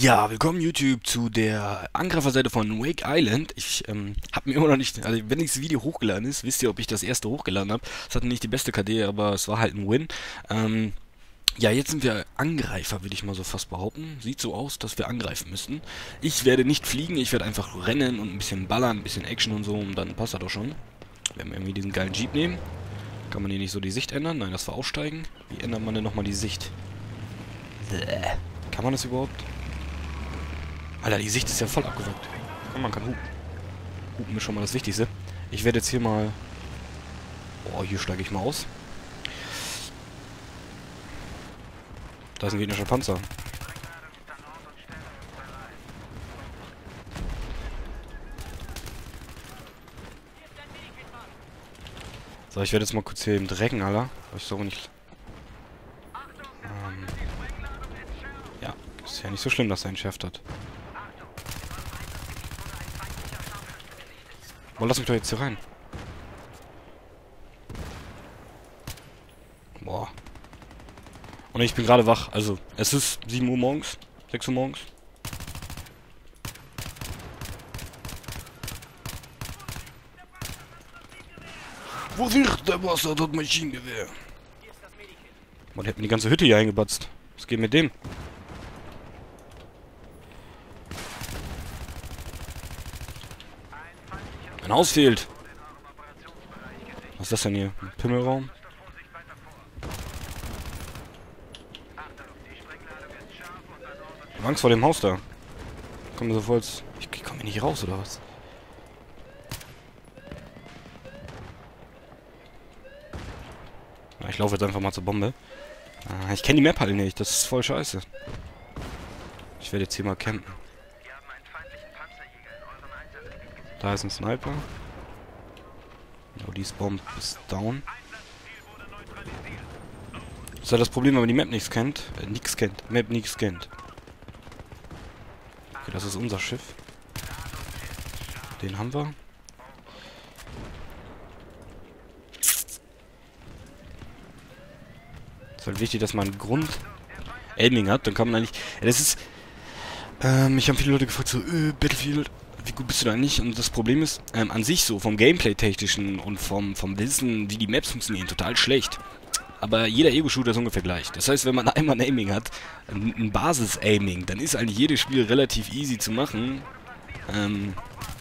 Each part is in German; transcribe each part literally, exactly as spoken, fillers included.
Ja, willkommen YouTube zu der Angreiferseite von Wake Island. Ich ähm, habe mir immer noch nicht, also wenn dieses Video hochgeladen ist, wisst ihr, ob ich das erste hochgeladen habe. Es hatte nicht die beste K D, aber es war halt ein Win. Ähm, ja, jetzt sind wir Angreifer, würde ich mal so fast behaupten. Sieht so aus, dass wir angreifen müssten. Ich werde nicht fliegen, ich werde einfach rennen und ein bisschen ballern, ein bisschen Action und so, und dann passt das doch schon. Wenn wir irgendwie diesen geilen Jeep nehmen, kann man hier nicht so die Sicht ändern. Nein, das war Aussteigen. Wie ändert man denn nochmal die Sicht? Bäh. Kann man das überhaupt? Alter, die Sicht ist ja voll abgewackt. Und man kann hupen. Hupen ist schon mal das Wichtigste. Ich werde jetzt hier mal... Oh, hier steige ich mal aus. Da ist ein gegnerischer Panzer. So, ich werde jetzt mal kurz hier eben drecken, Alter. Aber ich soll nicht... Ähm... Ja, ist ja nicht so schlimm, dass er entschärft hat. Boah, lass mich doch jetzt hier rein. Boah. Und ich bin gerade wach. Also, es ist sieben Uhr morgens. sechs Uhr morgens. Wo wird der Wasser, das Maschinengewehr? Man hätte mir die ganze Hütte hier eingebatzt. Was geht mit dem? Ein Haus fehlt. Was ist das denn hier? Ein Pimmelraum? Ich hab Angst vor dem Haus da. Kommt mir so vor, als... Ich, ich komme hier nicht raus, oder was? Ja, ich laufe jetzt einfach mal zur Bombe. Ah, ich kenne die Map halt nicht. Das ist voll scheiße. Ich werde jetzt hier mal campen. Da ist ein Sniper. Oh, die Bomb ist down. Das ist halt das Problem, wenn man die Map nicht kennt. Äh, nix kennt. Map nix kennt. Okay, das ist unser Schiff. Den haben wir. Ist halt wichtig, dass man Grund Aiming hat. Dann kann man eigentlich... Ja, das ist... Ähm, mich haben viele Leute gefragt, so, äh, Battlefield... Wie gut bist du da nicht? Und das Problem ist, ähm, an sich so, vom Gameplay-Technischen und vom, vom Wissen, wie die Maps funktionieren, total schlecht. Aber jeder Ego-Shooter ist ungefähr gleich. Das heißt, wenn man einmal ein Aiming hat, ein, ein Basis-Aiming, dann ist eigentlich jedes Spiel relativ easy zu machen. Ähm,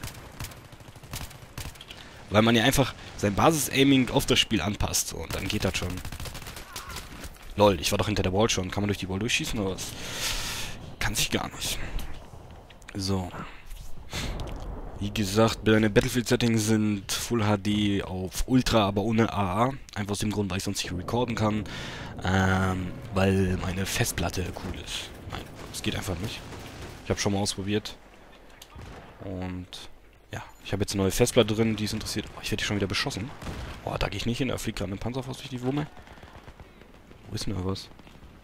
weil man ja einfach sein Basis-Aiming auf das Spiel anpasst. So, und dann geht das schon. Lol, ich war doch hinter der Wall schon. Kann man durch die Wall durchschießen oder was? Kann sich gar nicht. So. Wie gesagt, meine Battlefield-Settings sind Full H D auf Ultra, aber ohne A A. Einfach aus dem Grund, weil ich sonst nicht recorden kann. Ähm, weil meine Festplatte cool ist. Nein, das geht einfach nicht. Ich habe schon mal ausprobiert. Und ja, ich habe jetzt eine neue Festplatte drin, die ist interessiert. Oh, ich werde hier schon wieder beschossen. Oh, da gehe ich nicht hin, da fliegt gerade ein Panzerfaust durch die Wumme. Wo ist denn da was?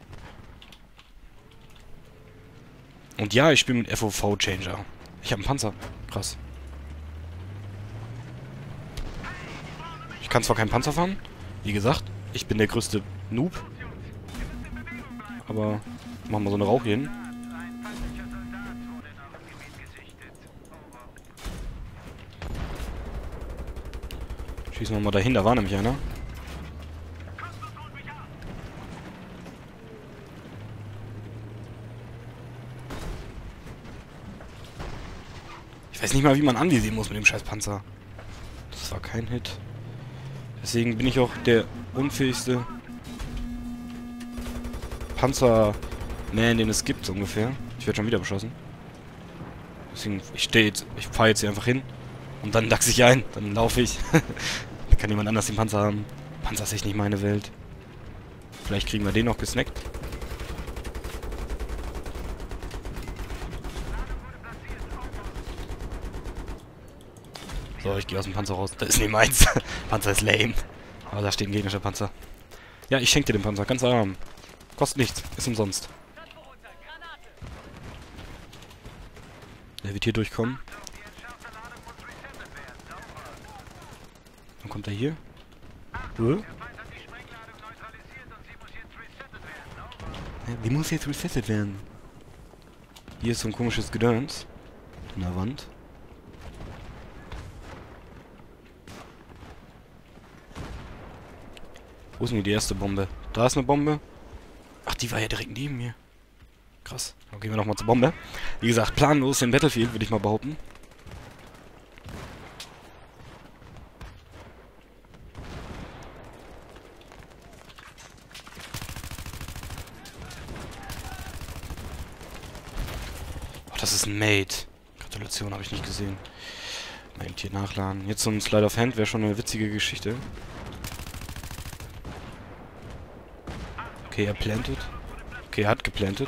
Und ja, ich spiele mit F O V-Changer. Ich habe einen Panzer. Krass. Ich kann zwar keinen Panzer fahren. Wie gesagt, ich bin der größte Noob. Aber machen wir so eine Rauchgehen. Schießen wir mal dahin, da war nämlich einer. Ich weiß nicht mal, wie man anvisieren muss mit dem scheiß Panzer. Das war kein Hit. Deswegen bin ich auch der unfähigste Panzerman, den es gibt, so ungefähr. Ich werde schon wieder beschossen. Deswegen, ich stehe jetzt, ich fahre jetzt hier einfach hin und dann dachse ich ein, dann laufe ich. Dann kann jemand anders den Panzer haben. Panzer ist echt nicht meine Welt. Vielleicht kriegen wir den noch gesnackt. So, ich gehe aus dem Panzer raus. Das ist nicht meins. Panzer ist lame. Aber da steht ein gegnerischer Panzer. Ja, ich schenke dir den Panzer. Ganz arm. Kostet nichts. Ist umsonst. Der wird hier durchkommen. Dann kommt er hier. Äh? Die muss jetzt resettet werden. Hier ist so ein komisches Gedöns. In der Wand. Wo ist denn die erste Bombe? Da ist eine Bombe. Ach, die war ja direkt neben mir. Krass. Dann gehen wir nochmal zur Bombe. Wie gesagt, planlos in Battlefield, würde ich mal behaupten. Oh, das ist ein Mate. Gratulation, habe ich nicht gesehen. Mal eben hier nachladen. Jetzt so ein Slide of Hand wäre schon eine witzige Geschichte. Okay, er plantet. Okay, er hat geplantet.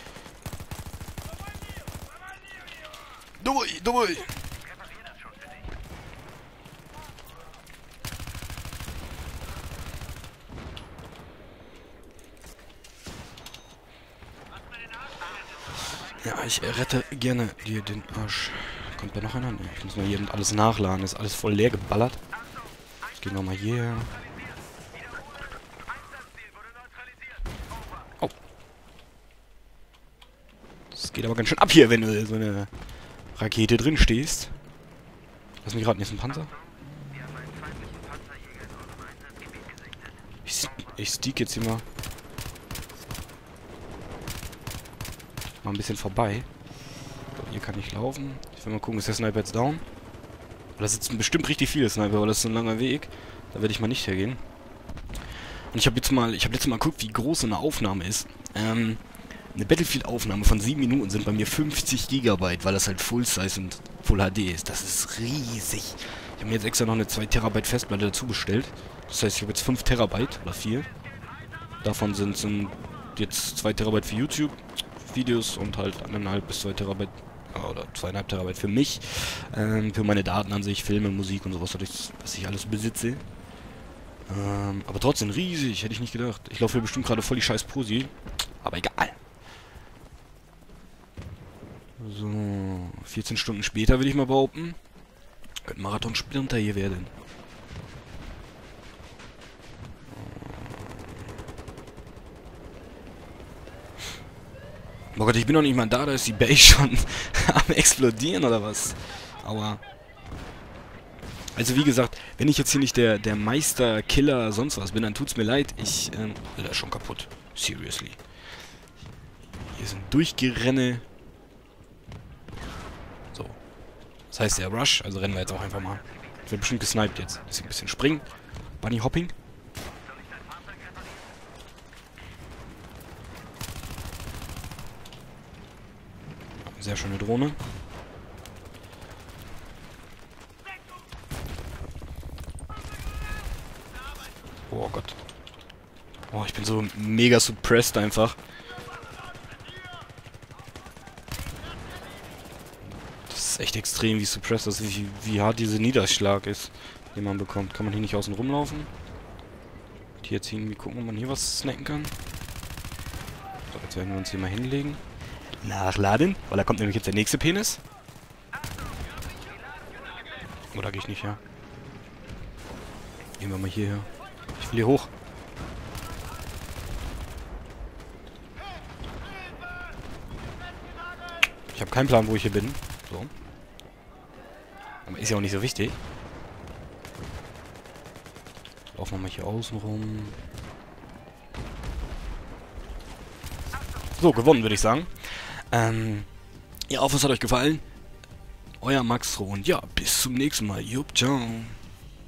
Dui, dui. Ja, ich rette gerne dir den Arsch. Kommt da noch einer? Ne, ich muss mal hier alles nachladen. Ist alles voll leer geballert. Gehen wir mal hier. Oh. Das geht aber ganz schön ab hier, wenn du so eine Rakete drin stehst. Lass mich gerade nicht, ist ein Panzer? Ich, ich stieg jetzt hier mal. Mal ein bisschen vorbei. So, hier kann ich laufen. Ich will mal gucken, ist der Sniper jetzt down? Da sitzen bestimmt richtig viele Sniper, aber das ist so ein langer Weg. Da werde ich mal nicht hergehen. Und ich habe jetzt mal, ich habe letztes Mal geguckt, wie groß so eine Aufnahme ist. Ähm, eine Battlefield-Aufnahme von sieben Minuten sind bei mir fünfzig Gigabyte, weil das halt Full-Size und Full H D ist. Das ist riesig. Ich habe mir jetzt extra noch eine zwei Terabyte Festplatte dazu bestellt. Das heißt, ich habe jetzt fünf Terabyte oder vier. Davon sind es jetzt zwei Terabyte für YouTube Videos und halt eineinhalb bis zwei Terabyte oder zweieinhalb Terabyte für mich. Ähm, für meine Daten an sich, Filme, Musik und sowas, was ich alles besitze. Ähm, aber trotzdem riesig, hätte ich nicht gedacht. Ich laufe hier bestimmt gerade voll die scheiß Posi. Aber egal. So, vierzehn Stunden später würde ich mal behaupten. Könnte Marathon-Sprinter hier werden. Oh Gott, ich bin noch nicht mal da, da ist die Base schon am explodieren oder was? Aua. Also wie gesagt, wenn ich jetzt hier nicht der, der Meister, Killer, sonst was bin, dann tut's mir leid. Ich, ähm, der ist schon kaputt. Seriously. Hier sind Durchgerenne. So. Das heißt der Rush, also rennen wir jetzt auch einfach mal. Ich werde bestimmt gesniped jetzt. Ein bisschen springen. Bunny Hopping. Sehr schöne Drohne. Oh Gott. Oh, ich bin so mega suppressed einfach. Das ist echt extrem, wie suppressed das ist, wie, wie hart dieser Niederschlag ist, den man bekommt. Kann man hier nicht außen rumlaufen? Hier jetzt irgendwie gucken, ob man hier was snacken kann. So, jetzt werden wir uns hier mal hinlegen. Nachladen, weil da kommt nämlich jetzt der nächste Penis. Oder gehe ich nicht her? Gehen wir mal hierher. Ich will hier hoch. Ich habe keinen Plan, wo ich hier bin. So. Aber ist ja auch nicht so wichtig. Laufen wir mal hier außen rum. So, gewonnen, würde ich sagen. Ähm, ja, hoffe, es hat euch gefallen. Euer Maxro und ja, bis zum nächsten Mal. Jupp, ciao.